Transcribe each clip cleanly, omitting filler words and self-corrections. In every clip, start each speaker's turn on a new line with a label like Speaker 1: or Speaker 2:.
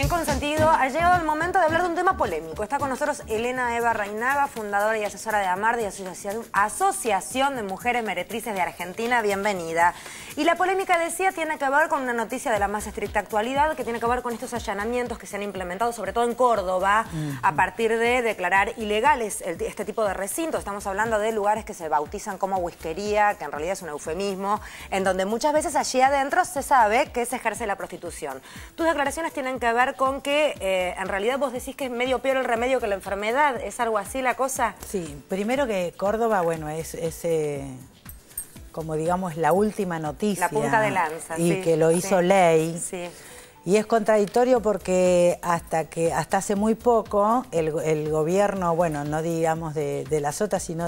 Speaker 1: En Consentido ha llegado el momento de hablar de un tema polémico. Está con nosotros Elena Eva Reinaga, fundadora y asesora de AMAR, de Asociación de Mujeres Meretrices de Argentina. Bienvenida. Y la polémica, decía, tiene que ver con una noticia de la más estricta actualidad, que tiene que ver con estos allanamientos que se han implementado, sobre todo en Córdoba, a partir de declarar ilegales este tipo de recintos. Estamos hablando de lugares que se bautizan como whiskería, que en realidad es un eufemismo, en donde muchas veces allí adentro se sabe que se ejerce la prostitución. Tus declaraciones tienen que ver con que en realidad vos decís que es medio peor el remedio que la enfermedad. ¿Es algo así la cosa?
Speaker 2: Sí, primero que Córdoba, bueno, es como digamos la última noticia.
Speaker 1: La punta de lanza,
Speaker 2: y
Speaker 1: sí,
Speaker 2: que lo hizo ley.
Speaker 1: Sí.
Speaker 2: Y es contradictorio porque hasta hace muy poco el gobierno, bueno, no digamos de la Sota, sino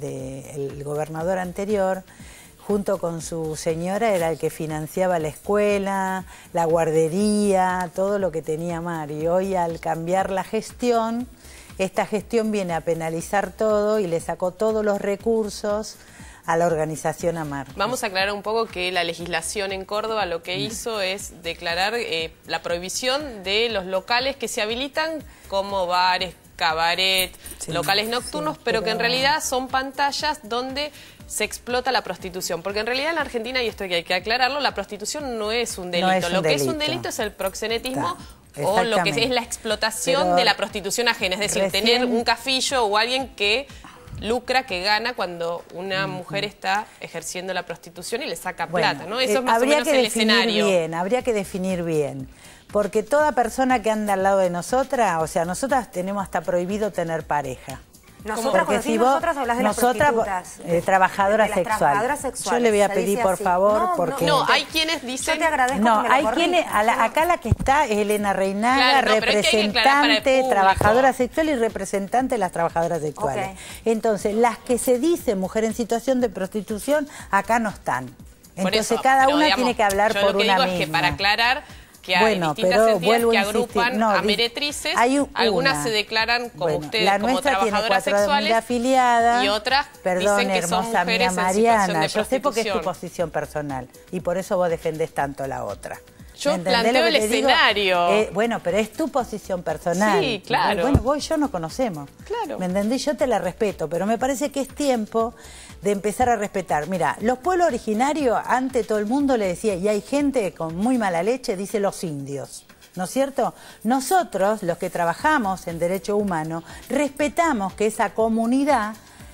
Speaker 2: del gobernador anterior, junto con su señora, era el que financiaba la escuela, la guardería, todo lo que tenía AMAR. Y hoy, al cambiar la gestión, esta gestión viene a penalizar todo y le sacó todos los recursos a la organización AMAR.
Speaker 3: Vamos a aclarar un poco que la legislación en Córdoba lo que hizo es declarar la prohibición de los locales que se habilitan como bares, cabaret, locales nocturnos, pero que en realidad son pantallas donde se explota la prostitución. Porque en realidad en la Argentina, y esto hay que aclararlo, la prostitución no es un delito. Lo que es un delito es el proxenetismo o lo que es la explotación de la prostitución ajena. Es decir, tener un cafillo o alguien que lucra, que gana cuando una mujer está ejerciendo la prostitución y le saca plata, ¿no? Eso es más o menos el escenario.
Speaker 2: Habría que definir bien. Porque toda persona que anda al lado de nosotras, o sea, nosotras tenemos hasta prohibido tener pareja.
Speaker 1: Nosotras, cuando decís nosotras, hablas de las prostitutas.
Speaker 2: Trabajadoras sexuales. Yo le voy a pedir, por favor, porque...
Speaker 3: No, hay quienes dicen...
Speaker 1: Yo te agradezco.
Speaker 2: No, hay quienes... Acá la que está es Elena Reinaga, representante, trabajadora sexual y representante de las trabajadoras sexuales. Entonces, las que se dicen mujer en situación de prostitución, acá no están. Entonces, cada una tiene que hablar por una misma. Yo lo que digo es que, para
Speaker 3: aclarar, que hay distintas entidades que agrupan a meretrices, algunas se declaran como ustedes, como trabajadoras sexuales,
Speaker 2: afiliadas,
Speaker 3: y otras
Speaker 2: perdón,
Speaker 3: dicen que son
Speaker 2: hermosa
Speaker 3: mujeres
Speaker 2: mía Mariana,
Speaker 3: en situación de
Speaker 2: yo sé porque es tu
Speaker 3: prostitución.
Speaker 2: posición personal y por eso vos defendés tanto la otra.
Speaker 3: Yo planteo el escenario.
Speaker 2: Bueno, pero es tu posición personal.
Speaker 3: Sí, claro.
Speaker 2: Bueno, vos y yo nos conocemos.
Speaker 3: Claro.
Speaker 2: ¿Me entendés? Yo te la respeto, pero me parece que es tiempo de empezar a respetar. Mira, los pueblos originarios, ante todo el mundo le decía, y hay gente con muy mala leche, dice los indios. ¿No es cierto? Nosotros, los que trabajamos en derecho humano, respetamos que esa comunidad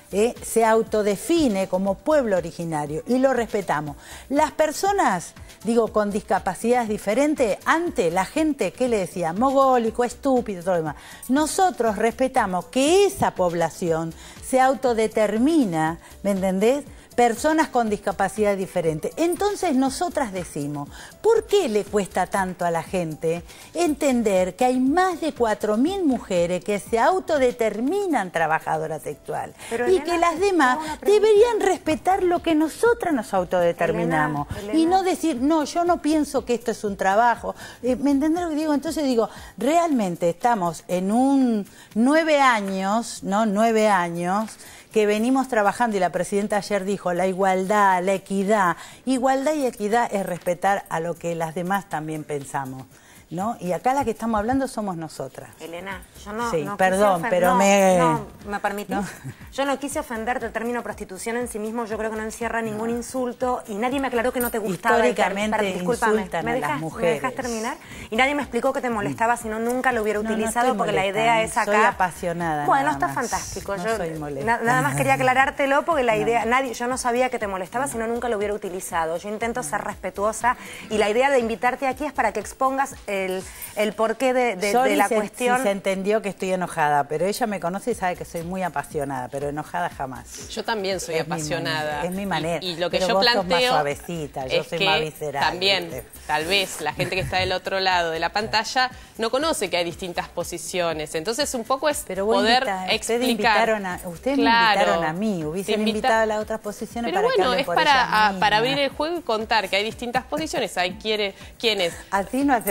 Speaker 2: se autodefine como pueblo originario y lo respetamos. Las personas, digo, con discapacidades diferentes, antes la gente, ¿qué le decía? Mogólico, estúpido, todo lo demás. Nosotros respetamos que esa población se autodetermina, ¿me entendés? Personas con discapacidad diferente. Entonces nosotras decimos, ¿por qué le cuesta tanto a la gente entender que hay más de 4.000 mujeres que se autodeterminan trabajadoras sexuales?
Speaker 1: Pero,
Speaker 2: y
Speaker 1: Elena,
Speaker 2: que las demás deberían respetar lo que nosotras nos autodeterminamos. Elena. Y no decir, no, yo no pienso que esto es un trabajo. ¿Me entendés lo que digo? Entonces digo, realmente estamos en un 9 años, ¿no? 9 años que venimos trabajando, y la presidenta ayer dijo, la igualdad, la equidad. Igualdad y equidad es respetar a lo que las demás también pensamos, ¿no? Y acá la que estamos hablando somos nosotras.
Speaker 1: Elena, yo no,
Speaker 2: sí,
Speaker 1: no
Speaker 2: perdón,
Speaker 1: quise
Speaker 2: pero
Speaker 1: ¿me permitís?
Speaker 2: ¿No?
Speaker 1: Yo no quise ofenderte. El término prostitución en sí mismo yo creo que no encierra ningún insulto, y nadie me aclaró que no te gustaba.
Speaker 2: Históricamente insultan a las mujeres.
Speaker 1: ¿Me dejas terminar? Y nadie me explicó que te molestaba, si no nunca lo hubiera utilizado, porque la idea es acá...
Speaker 2: Soy apasionada.
Speaker 1: Bueno, está fantástico.
Speaker 2: No
Speaker 1: yo
Speaker 2: soy molesta.
Speaker 1: Nada más quería aclarártelo, porque la idea... yo no sabía que te molestaba, si no nunca lo hubiera utilizado. Yo intento ser respetuosa, y la idea de invitarte aquí es para que expongas el porqué de la cuestión.
Speaker 2: Se entendió que estoy enojada, pero ella me conoce y sabe que soy muy apasionada, pero enojada jamás.
Speaker 3: Yo también soy apasionada.
Speaker 2: Es mi manera.
Speaker 3: Y lo que
Speaker 2: pero
Speaker 3: yo
Speaker 2: vos sos más
Speaker 3: planteo
Speaker 2: suavecita, yo
Speaker 3: es
Speaker 2: soy
Speaker 3: que
Speaker 2: más visceral.
Speaker 3: También, tal vez, la gente que está del otro lado de la pantalla no conoce que hay distintas posiciones. Entonces, un poco es poder explicar.
Speaker 2: Ustedes me invitaron a mí, hubiesen invitado a las otras posiciones para que hablen por ellas mismas.
Speaker 3: Para abrir el juego y contar que hay distintas posiciones. Hay quienes
Speaker 2: así no hacemos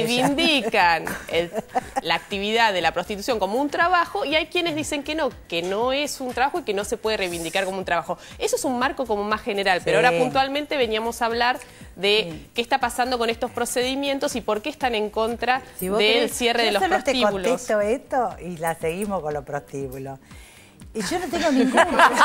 Speaker 3: reivindican la actividad de la prostitución como un trabajo y hay quienes dicen que no es un trabajo y que no se puede reivindicar como un trabajo. Eso es un marco como más general, pero ahora puntualmente veníamos a hablar de qué está pasando con estos procedimientos y por qué están en contra del cierre de los prostíbulos.
Speaker 2: Yo te contesto esto y la seguimos con los prostíbulos. Y yo no tengo ningún...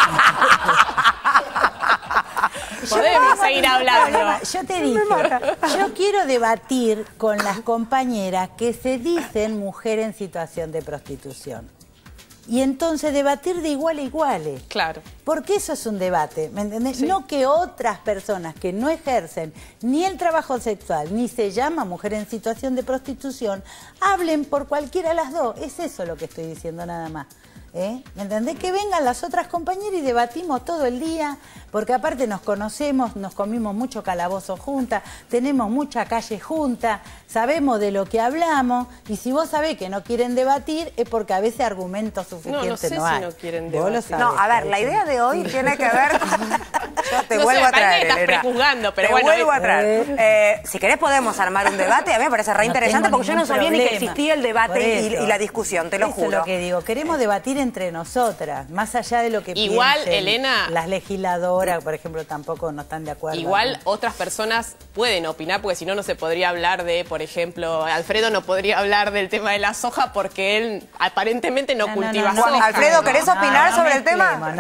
Speaker 3: Podemos seguir hablando.
Speaker 2: Yo te dije, yo quiero debatir con las compañeras que se dicen mujer en situación de prostitución. Y entonces debatir de igual a iguales.
Speaker 3: Claro.
Speaker 2: Porque eso es un debate, ¿me entendés? Sí. No que otras personas que no ejercen ni el trabajo sexual, ni se llama mujer en situación de prostitución, hablen por cualquiera de las dos. Es eso lo que estoy diciendo nada más. ¿Me entendés? Que vengan las otras compañeras y debatimos todo el día, porque aparte nos conocemos, nos comimos mucho calabozo juntas, tenemos mucha calle juntas, sabemos de lo que hablamos, y si vos sabés que no quieren debatir es porque a veces argumentos suficientes no hay.
Speaker 3: No quieren debatir.
Speaker 1: No, a ver, la idea de hoy tiene que ver con... Yo te vuelvo a traer,
Speaker 3: estás prejuzgando, pero bueno.
Speaker 1: Te vuelvo a traer. Si querés podemos armar un debate, a mí me parece re interesante porque yo no sabía ni que existía el debate y la discusión, te lo juro.
Speaker 2: Eso es lo que digo, queremos debatir entre nosotras, más allá de lo que
Speaker 3: igual,
Speaker 2: piensen,
Speaker 3: Elena,
Speaker 2: las legisladoras, por ejemplo, tampoco no están de acuerdo.
Speaker 3: Igual otras personas pueden opinar, porque si no, no se podría hablar de, por ejemplo, Alfredo no podría hablar del tema de la soja porque él aparentemente no cultiva soja.
Speaker 1: Alfredo, ¿querés opinar sobre el tema?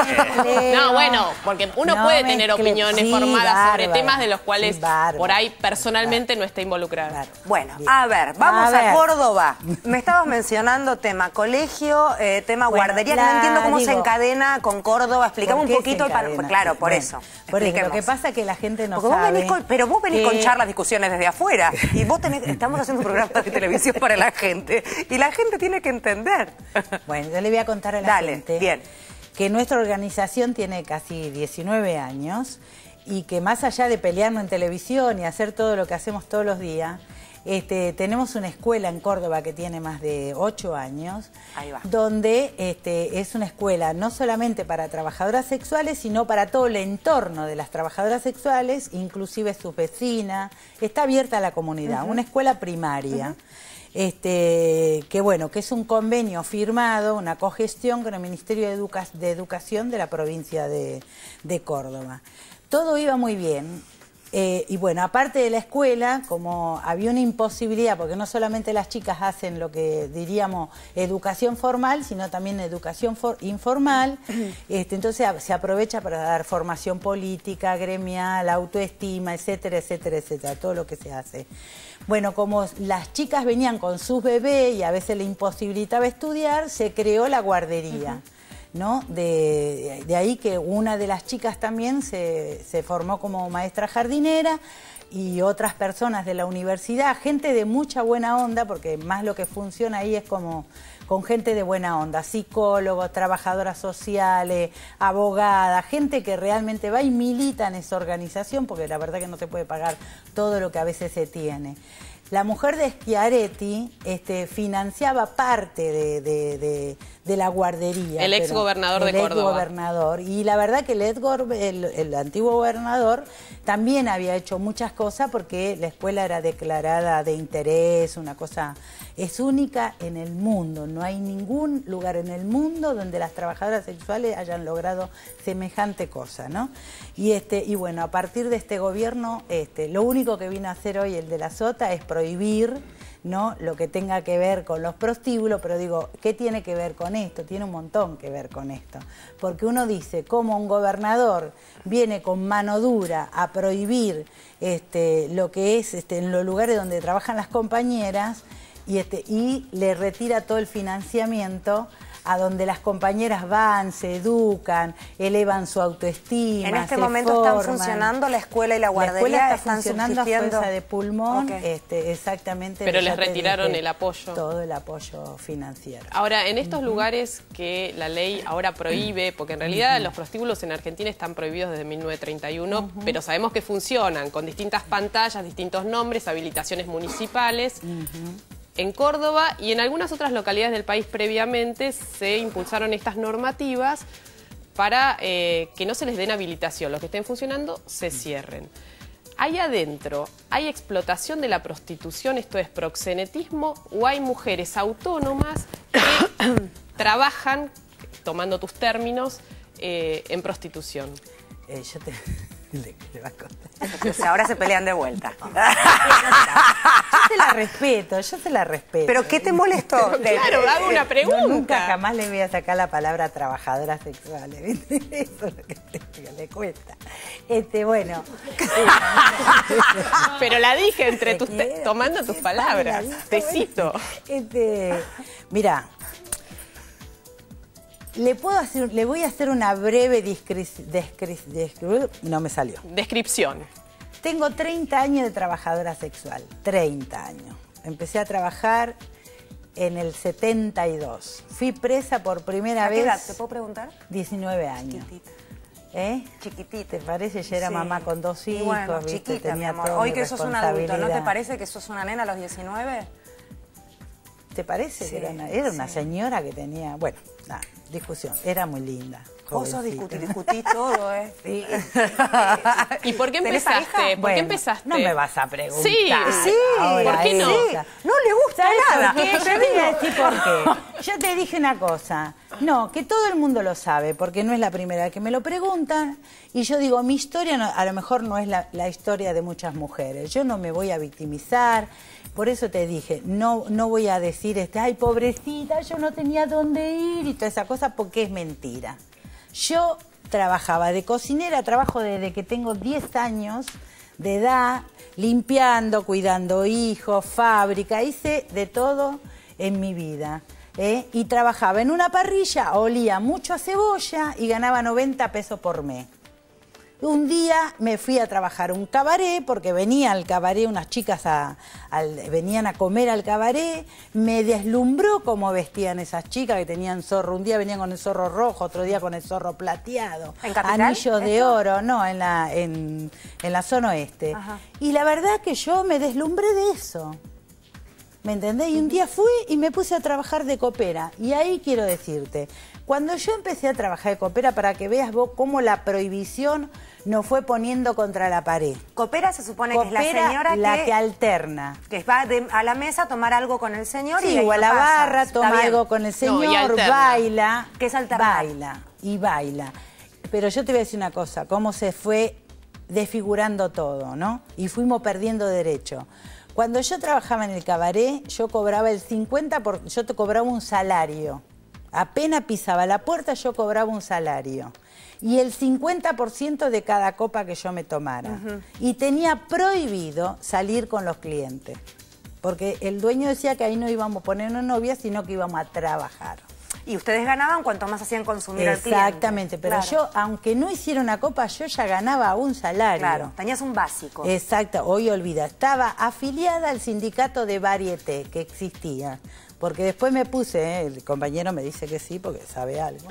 Speaker 3: No, bueno, porque uno puede tener opiniones formadas sobre temas de los cuales por ahí personalmente no está involucrado.
Speaker 1: Bueno, a ver, vamos a Córdoba. Me estabas mencionando tema colegio, tema guardería, que no entiendo cómo se encadena con Córdoba. Explicame un poquito. Claro, por eso.
Speaker 2: Por eso, lo que pasa es que la gente no
Speaker 1: porque
Speaker 2: sabe.
Speaker 1: Pero vos venís con charlas, discusiones desde afuera. Y vos estamos haciendo un programa de televisión para la gente. Y la gente tiene que entender.
Speaker 2: Bueno, yo le voy a contar a la gente que nuestra organización tiene casi 19 años y que más allá de pelearnos en televisión y hacer todo lo que hacemos todos los días, tenemos una escuela en Córdoba que tiene más de 8 años, donde es una escuela no solamente para trabajadoras sexuales, sino para todo el entorno de las trabajadoras sexuales, inclusive sus vecinas. Está abierta a la comunidad, una escuela primaria. Que bueno, que es un convenio firmado, una cogestión con el Ministerio de Educación de la provincia de Córdoba. Todo iba muy bien. Y bueno, aparte de la escuela, como había una imposibilidad, porque no solamente las chicas hacen lo que diríamos educación formal, sino también educación informal, entonces se aprovecha para dar formación política, gremial, autoestima, etcétera, etcétera, etcétera, todo lo que se hace. Bueno, como las chicas venían con sus bebés y a veces le imposibilitaba estudiar, se creó la guardería. ¿No? De ahí que una de las chicas también se formó como maestra jardinera y otras personas de la universidad, gente de mucha buena onda, porque más lo que funciona ahí es como con gente de buena onda, psicólogos, trabajadoras sociales, abogadas, gente que realmente va y milita en esa organización, porque la verdad que no se puede pagar todo lo que a veces se tiene. La mujer de Schiaretti financiaba parte de la guardería.
Speaker 3: El exgobernador de Córdoba. El
Speaker 2: exgobernador. Y la verdad que el antiguo gobernador también había hecho muchas cosas porque la escuela era declarada de interés, una cosa... Es única en el mundo, no hay ningún lugar en el mundo donde las trabajadoras sexuales hayan logrado semejante cosa, ¿no? Y bueno, a partir de este gobierno, lo único que vino a hacer hoy el de la Sota es prohibir, ¿no?, lo que tenga que ver con los prostíbulos, pero digo, ¿qué tiene que ver con esto? Tiene un montón que ver con esto, porque uno dice, cómo un gobernador viene con mano dura a prohibir lo que es en los lugares donde trabajan las compañeras, y le retira todo el financiamiento a donde las compañeras van, se educan, elevan su autoestima.
Speaker 1: En este momento están funcionando la escuela y la guardería.
Speaker 2: La escuela está funcionando a fuerza de pulmón, exactamente.
Speaker 3: Pero les retiraron el apoyo.
Speaker 2: Todo el apoyo financiero.
Speaker 3: Ahora, en estos lugares que la ley ahora prohíbe, porque en realidad los prostíbulos en Argentina están prohibidos desde 1931, pero sabemos que funcionan con distintas pantallas, distintos nombres, habilitaciones municipales. En Córdoba y en algunas otras localidades del país previamente se impulsaron estas normativas para que no se les den habilitación. Los que estén funcionando se cierren. ¿Ahí adentro hay explotación de la prostitución, esto es proxenetismo, o hay mujeres autónomas que trabajan, tomando tus términos, en prostitución?
Speaker 2: Yo te... Le va a contar.
Speaker 1: Entonces, ahora se pelean de vuelta.
Speaker 2: Yo se la respeto, yo se la respeto.
Speaker 1: ¿Pero qué te molestó?
Speaker 3: Claro, hago una pregunta.
Speaker 2: No, nunca jamás le voy a sacar la palabra trabajadora sexual, ¿viste? Eso es lo que le cuesta. Bueno.
Speaker 3: Pero la dije entre tus tomando tus palabras. Te cito.
Speaker 2: Mira, le voy a hacer una breve no me salió.
Speaker 3: Descripción.
Speaker 2: Tengo 30 años de trabajadora sexual, 30 años. Empecé a trabajar en el 72. Fui presa por primera vez.
Speaker 1: ¿A qué edad? ¿Te puedo preguntar?
Speaker 2: 19 años.
Speaker 1: Chiquitita.
Speaker 2: Chiquitita. ¿Te parece? Ya era mamá con 2 hijos,
Speaker 1: bueno,
Speaker 2: ¿viste?
Speaker 1: chiquita,
Speaker 2: Tenía
Speaker 1: mi amor.
Speaker 2: toda
Speaker 1: Hoy
Speaker 2: mi
Speaker 1: que sos un adulto, ¿no te
Speaker 2: responsabilidad.
Speaker 1: parece que sos una nena a los 19?
Speaker 2: ¿Te parece?
Speaker 1: Sí,
Speaker 2: Que era una señora que tenía... Bueno, nada, discusión. Era muy linda.
Speaker 1: Vos sos
Speaker 2: jovencita.
Speaker 1: discutís todo,
Speaker 2: Sí.
Speaker 3: ¿Y por qué
Speaker 1: ¿Tenés
Speaker 3: empezaste?
Speaker 1: hija?
Speaker 3: ¿Por
Speaker 2: Bueno,
Speaker 3: qué empezaste?
Speaker 2: No me vas a preguntar.
Speaker 3: Sí,
Speaker 1: sí.
Speaker 2: Ahora,
Speaker 3: ¿por qué no?
Speaker 2: esa.
Speaker 1: No le gusta
Speaker 2: ¿Sabes
Speaker 1: nada.
Speaker 2: por qué? Yo te voy a decir por qué. Yo te dije una cosa. No, que todo el mundo lo sabe, porque no es la primera vez que me lo preguntan. Y yo digo, mi historia a lo mejor no es la historia de muchas mujeres. Yo no me voy a victimizar. Por eso te dije, no voy a decir, ay, pobrecita, yo no tenía dónde ir y toda esa cosa, porque es mentira. Yo trabajaba de cocinera, trabajo desde que tengo 10 años de edad, limpiando, cuidando hijos, fábrica, hice de todo en mi vida. Y trabajaba en una parrilla, olía mucho a cebolla y ganaba 90 pesos por mes. Un día me fui a trabajar a un cabaret, porque venía al cabaret, unas chicas venían a comer al cabaret, me deslumbró cómo vestían esas chicas que tenían zorro. Un día venían con el zorro rojo, otro día con el zorro plateado.
Speaker 1: ¿En Capital?
Speaker 2: Anillos de oro, no, en la zona oeste.
Speaker 1: Ajá.
Speaker 2: Y la verdad que yo me deslumbré de eso. ¿Me entendés? Y un día fui y me puse a trabajar de copera. Y ahí quiero decirte, cuando yo empecé a trabajar de copera, para que veas vos cómo la prohibición nos fue poniendo contra la pared.
Speaker 1: Copera se supone que es la
Speaker 2: Copera,
Speaker 1: señora
Speaker 2: la que alterna.
Speaker 1: que va a la mesa a tomar algo con el señor
Speaker 2: Sí,
Speaker 1: y ahí
Speaker 2: o a
Speaker 1: no
Speaker 2: la
Speaker 1: pasa.
Speaker 2: barra,
Speaker 1: Está
Speaker 2: toma
Speaker 1: bien.
Speaker 2: algo con el
Speaker 3: No, y
Speaker 2: señor,
Speaker 3: alterna.
Speaker 2: baila.
Speaker 1: ¿Qué es alternar?
Speaker 2: Baila, y baila. Pero yo te voy a decir una cosa, cómo se fue desfigurando todo, ¿no? Y fuimos perdiendo derecho. Cuando yo trabajaba en el cabaret, yo cobraba el 50%, yo te cobraba un salario. Apenas pisaba la puerta, yo cobraba un salario. Y el 50% de cada copa que yo me tomara. Y tenía prohibido salir con los clientes. Porque el dueño decía que ahí no íbamos a poner una novia, sino que íbamos a trabajar.
Speaker 1: Y ustedes ganaban cuanto más hacían consumir al cliente.
Speaker 2: Exactamente, pero
Speaker 1: Claro.
Speaker 2: yo, aunque no hiciera una copa, yo ya ganaba un salario.
Speaker 1: Claro, tenías un básico.
Speaker 2: Exacto, hoy olvida, estaba afiliada al sindicato de Varieté, que existía. Porque después me puse, el compañero me dice que sí, porque sabe algo.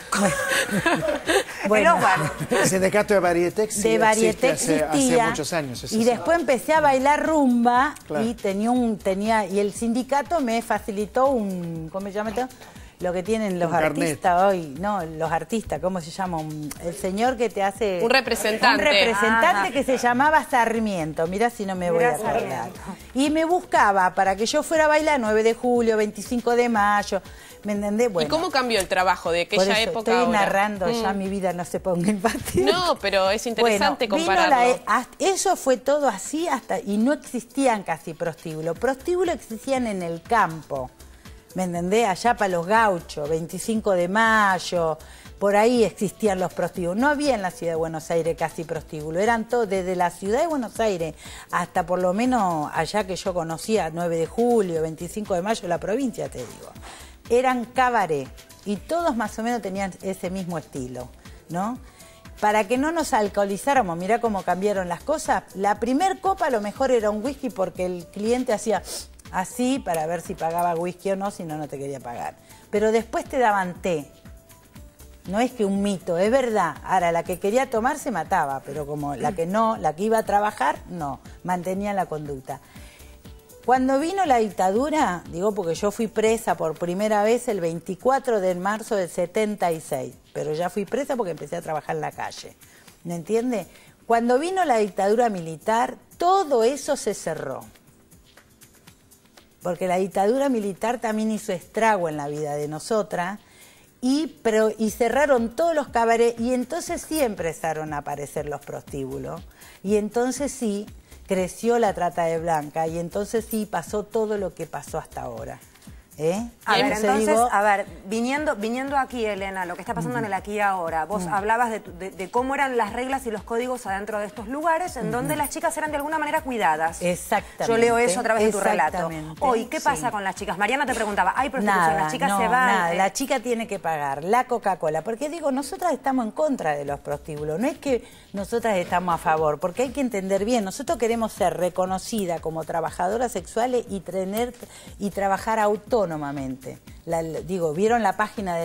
Speaker 1: Bueno,
Speaker 4: El sindicato de Varieté sí
Speaker 2: de Varieté
Speaker 4: existe
Speaker 2: existía,
Speaker 4: hace muchos años. eso
Speaker 2: y
Speaker 4: sí.
Speaker 2: después empecé a bailar rumba.
Speaker 4: Claro.
Speaker 2: Y el sindicato me facilitó un, ¿cómo se llama esto? Lo que tienen los
Speaker 4: Un carnet.
Speaker 2: artistas hoy, no, los artistas, ¿cómo se llama? El señor que te hace...
Speaker 3: Un representante.
Speaker 2: Un representante
Speaker 1: Ajá.
Speaker 2: que se llamaba Sarmiento, mirá si no me voy a
Speaker 1: Mirá,
Speaker 2: acordar.
Speaker 1: Sarmiento.
Speaker 2: Y me buscaba para que yo fuera a bailar 9 de julio, 25 de mayo, ¿me entendés? Bueno,
Speaker 3: ¿Y cómo cambió el trabajo de
Speaker 2: por
Speaker 3: aquella
Speaker 2: eso
Speaker 3: época
Speaker 2: estoy
Speaker 3: ahora?
Speaker 2: narrando, ya mi vida no se ponga en partida.
Speaker 3: No, pero es interesante
Speaker 2: Bueno,
Speaker 3: compararlo.
Speaker 2: eso fue todo así y no existían casi prostíbulos. Prostíbulos existían en el campo, ¿me entendés? Allá para los gauchos, 25 de mayo, por ahí existían los prostíbulos. No había en la ciudad de Buenos Aires casi prostíbulos, eran todos desde la ciudad de Buenos Aires hasta por lo menos allá que yo conocía, 9 de julio, 25 de mayo, la provincia, te digo. Eran cabaret y todos más o menos tenían ese mismo estilo, ¿no? Para que no nos alcoholizáramos, mirá cómo cambiaron las cosas. La primer copa a lo mejor era un whisky porque el cliente hacía así para ver si pagaba whisky o no, si no, no te quería pagar. Pero después te daban té. No es que un mito, es verdad. Ahora, la que quería tomar se mataba, pero como la que no, la que iba a trabajar, no, mantenía la conducta. Cuando vino la dictadura, digo porque yo fui presa por primera vez el 24 de marzo del 76, pero ya fui presa porque empecé a trabajar en la calle, ¿me entiende? Cuando vino la dictadura militar, todo eso se cerró. Porque la dictadura militar también hizo estrago en la vida de nosotras y cerraron todos los cabarets y entonces sí empezaron a aparecer los prostíbulos. Y entonces sí creció la trata de blanca y entonces sí pasó todo lo que pasó hasta ahora.
Speaker 1: A ver, entonces, viniendo aquí, Elena, lo que está pasando en el aquí y ahora, vos hablabas de cómo eran las reglas y los códigos adentro de estos lugares en donde las chicas eran de alguna manera cuidadas.
Speaker 2: Exactamente.
Speaker 1: Yo leo eso a través de tu relato. Hoy, ¿qué pasa con las chicas? Mariana te preguntaba, ¿hay prostitución? Las chicas se van.
Speaker 2: Nada, la chica tiene que pagar la Coca-Cola, porque digo, nosotras estamos en contra de los prostíbulos, no es que nosotras estamos a favor, porque hay que entender bien, nosotros queremos ser reconocidas como trabajadoras sexuales y trabajar autónomamente. ¿Vieron la página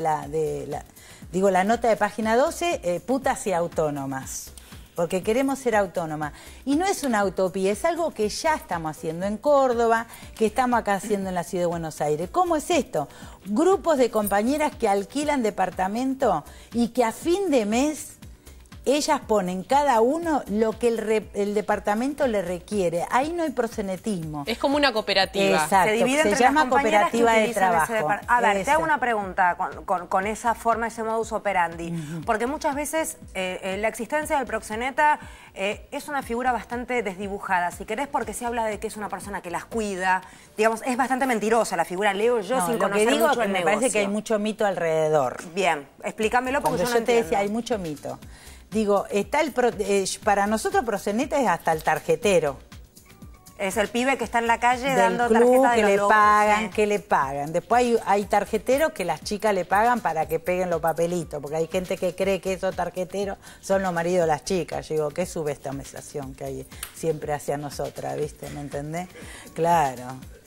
Speaker 2: la nota de página 12? Putas y autónomas. Porque queremos ser autónomas. Y no es una utopía, es algo que ya estamos haciendo en Córdoba, que estamos acá haciendo en la ciudad de Buenos Aires. ¿Cómo es esto? Grupos de compañeras que alquilan departamento y que a fin de mes ellas ponen cada uno lo que el departamento le requiere. Ahí no hay proxenetismo.
Speaker 3: Es como una cooperativa.
Speaker 2: Exacto, se llama cooperativa de trabajo.
Speaker 1: A ver, te hago una pregunta con esa forma, ese modus operandi. Porque muchas veces la existencia del proxeneta es una figura bastante desdibujada, si querés, porque se habla de que es una persona que las cuida. Digamos, es bastante mentirosa la figura, leo yo sin conocer mucho el negocio. Lo que digo es que me parece que hay mucho mito alrededor. Bien, explícamelo porque yo no entiendo.
Speaker 2: Te decía, hay mucho mito. Digo, para nosotros proxeneta es hasta el tarjetero.
Speaker 1: Es el pibe que está en la calle
Speaker 2: del
Speaker 1: dando
Speaker 2: club,
Speaker 1: tarjeta de los
Speaker 2: que le pagan. Después hay tarjeteros que las chicas le pagan para que peguen los papelitos, porque hay gente que cree que esos tarjeteros son los maridos de las chicas. Yo digo, qué subestimación que hay siempre hacia nosotras, ¿viste? ¿Me entendés? Claro,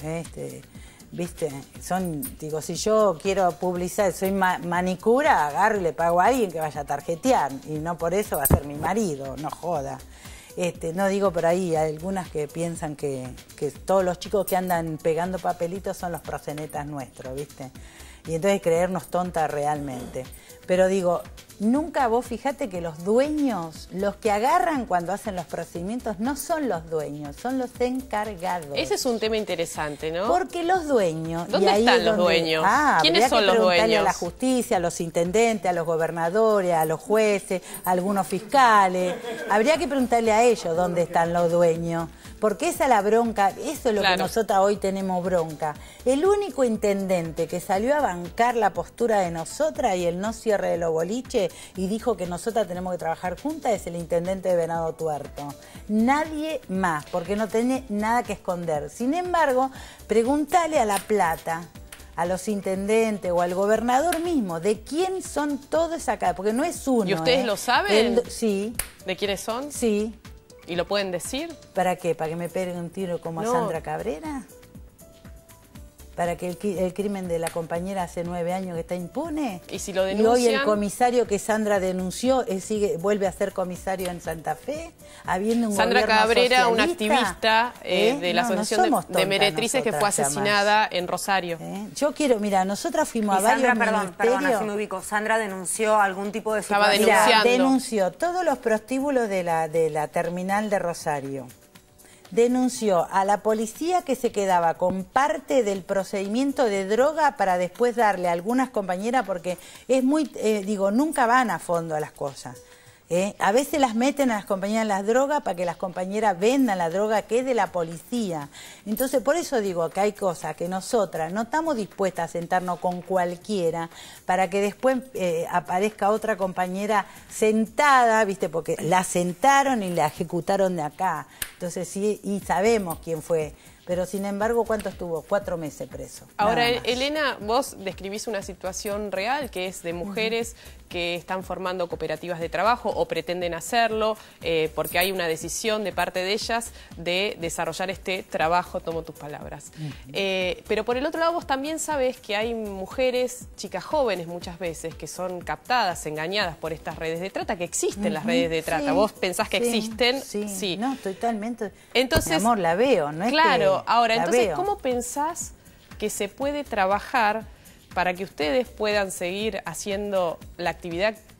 Speaker 2: ¿viste? Digo, si yo quiero publicar, soy manicura, agarro y le pago a alguien que vaya a tarjetear, y no por eso va a ser mi marido, no joda. No digo por ahí, hay algunas que piensan que todos los chicos que andan pegando papelitos son los proxenetas nuestros, ¿viste? Y entonces creernos tontas realmente. Pero digo, nunca vos fijate que los dueños, los que agarran cuando hacen los procedimientos, no son los dueños, son los encargados.
Speaker 3: Ese es un tema interesante, ¿no?
Speaker 2: Porque los dueños...
Speaker 3: ¿Dónde están los dueños? ¿Quiénes son los dueños?
Speaker 2: A la justicia, a los intendentes, a los gobernadores, a los jueces, a algunos fiscales. Habría que preguntarle a ellos dónde están los dueños. Porque esa es la bronca, eso es lo que nosotras hoy tenemos bronca. El único intendente que salió a bancar la postura de nosotras y el no cierre de los boliches y dijo que nosotras tenemos que trabajar juntas es el intendente de Venado Tuerto. Nadie más, porque no tiene nada que esconder. Sin embargo, preguntale a La Plata, a los intendentes o al gobernador mismo, de quién son todos acá, porque no es uno.
Speaker 3: ¿Y ustedes lo saben?
Speaker 2: Sí.
Speaker 3: ¿De quiénes son?
Speaker 2: Sí.
Speaker 3: ¿Y lo pueden decir?
Speaker 2: ¿Para qué? ¿Para que me peguen un tiro como a Sandra Cabrera? ¿Para que el crimen de la compañera hace 9 años que está impune?
Speaker 3: ¿Y si lo denuncian?
Speaker 2: Y hoy el comisario que Sandra denunció, vuelve a ser comisario en Santa Fe, habiendo un
Speaker 3: Sandra
Speaker 2: gobierno
Speaker 3: Cabrera,
Speaker 2: socialista.
Speaker 3: una activista de la Asociación de Meretrices que fue asesinada en Rosario.
Speaker 2: Yo quiero, mira, nosotras fuimos a varios ministerios.
Speaker 1: Perdón, así me ubico. Sandra denunció algún tipo de situación.
Speaker 3: Estaba denunciando.
Speaker 2: Denunció todos los prostíbulos de la terminal de Rosario. Denunció a la policía que se quedaba con parte del procedimiento de droga para después darle a algunas compañeras, porque es muy, nunca van a fondo a las cosas. A veces las meten a las compañeras las drogas para que las compañeras vendan la droga que es de la policía. Entonces, por eso digo que hay cosas que nosotras no estamos dispuestas a sentarnos con cualquiera para que después aparezca otra compañera sentada, ¿viste? Porque la sentaron y la ejecutaron de acá. Entonces, sí, y sabemos quién fue. Pero, sin embargo, ¿cuánto estuvo? 4 meses preso.
Speaker 3: Ahora, Elena, vos describís una situación real que es de mujeres que están formando cooperativas de trabajo o pretenden hacerlo porque hay una decisión de parte de ellas de desarrollar este trabajo, tomo tus palabras. Pero por el otro lado vos también sabés que hay mujeres, chicas jóvenes muchas veces, que son captadas, engañadas por estas redes de trata, que existen las redes de trata. ¿Vos pensás que existen?
Speaker 2: Sí. No, totalmente.
Speaker 3: Entonces,
Speaker 2: mi amor, la veo, ¿no es
Speaker 3: claro, ahora, entonces,
Speaker 2: veo.
Speaker 3: ¿cómo pensás que se puede trabajar para que ustedes puedan seguir haciendo la actividad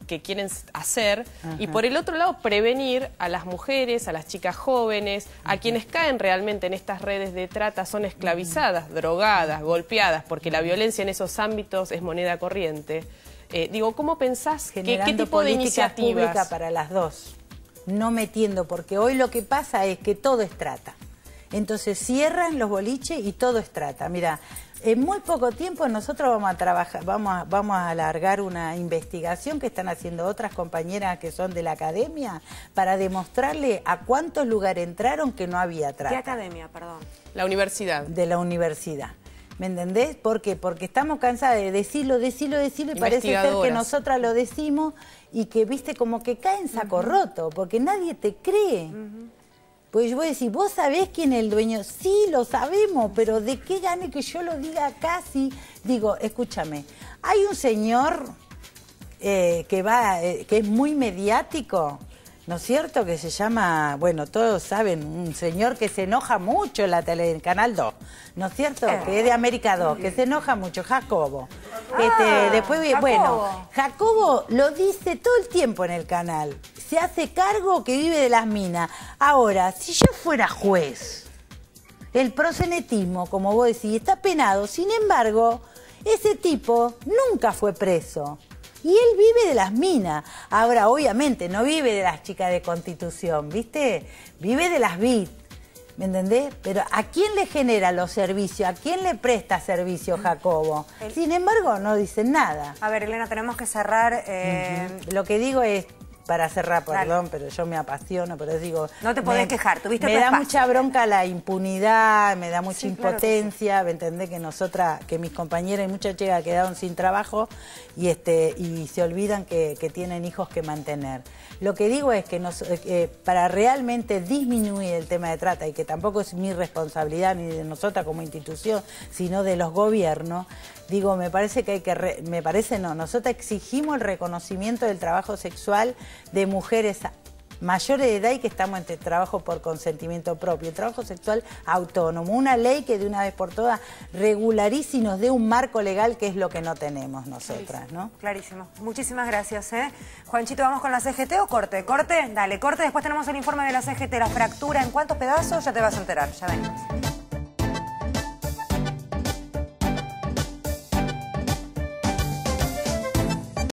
Speaker 3: quieren hacer, y por el otro lado prevenir a las mujeres, a las chicas jóvenes, a quienes caen realmente en estas redes de trata, son esclavizadas, drogadas, golpeadas, porque la violencia en esos ámbitos es moneda corriente. Digo, ¿cómo pensás qué tipo de iniciativas
Speaker 2: pública para las dos? No metiendo, porque hoy lo que pasa es que todo es trata. Entonces cierran los boliches y todo es trata. Mira, en muy poco tiempo nosotros vamos a trabajar, vamos a alargar una investigación que están haciendo otras compañeras que son de la academia para demostrarle a cuántos lugares entraron que no había trata.
Speaker 1: ¿Qué academia, perdón?
Speaker 3: La universidad.
Speaker 2: De la universidad. ¿Me entendés? ¿Por qué? Porque estamos cansadas de decirlo y parece ser que nosotras lo decimos y que, viste, como que cae en saco roto, porque nadie te cree. Pues vos decís, ¿vos sabés quién es el dueño? Sí, lo sabemos, pero ¿de qué gane que yo lo diga acá? Sí. Digo, escúchame, hay un señor que es muy mediático, ¿no es cierto? Que se llama, bueno, todos saben, un señor que se enoja mucho en la tele, en Canal 2, ¿no es cierto? Que es de América 2, que se enoja mucho, Jacobo. Después,
Speaker 1: Jacobo.
Speaker 2: bueno, Jacobo lo dice todo el tiempo en el canal. Se hace cargo que vive de las minas. Ahora, si yo fuera juez, el proxenetismo, como vos decís, está penado. Sin embargo, ese tipo nunca fue preso. Y él vive de las minas. Ahora, obviamente, no vive de las chicas de Constitución, ¿viste? Vive de las BIT, ¿me entendés? Pero ¿a quién le genera los servicios? ¿A quién le presta servicio Jacobo? Sin embargo, no dicen nada.
Speaker 1: A ver, Elena, tenemos que cerrar.
Speaker 2: Lo que digo es, para cerrar, perdón, pero yo me apasiono, pero digo...
Speaker 1: No te podés quejar, tuviste
Speaker 2: Me da mucha bronca la impunidad, me da mucha impotencia,
Speaker 1: claro
Speaker 2: ¿me entendés? Que nosotras, que mis compañeras y muchas chicas quedaron sin trabajo y se olvidan que tienen hijos que mantener. Lo que digo es que para realmente disminuir el tema de trata, y que tampoco es mi responsabilidad ni de nosotras como institución, sino de los gobiernos, digo, me parece que hay que... nosotras exigimos el reconocimiento del trabajo sexual de mujeres mayores de edad y que estamos en trabajo por consentimiento propio, el trabajo sexual autónomo, una ley que de una vez por todas regularice y nos dé un marco legal, que es lo que no tenemos nosotras, ¿no?
Speaker 1: Clarísimo. Muchísimas gracias, ¿eh? Juanchito, ¿vamos con la CGT o corte? ¿Corte? Dale, corte. Después tenemos el informe de la CGT, la fractura. ¿En cuántos pedazos? Ya te vas a enterar. Ya venimos.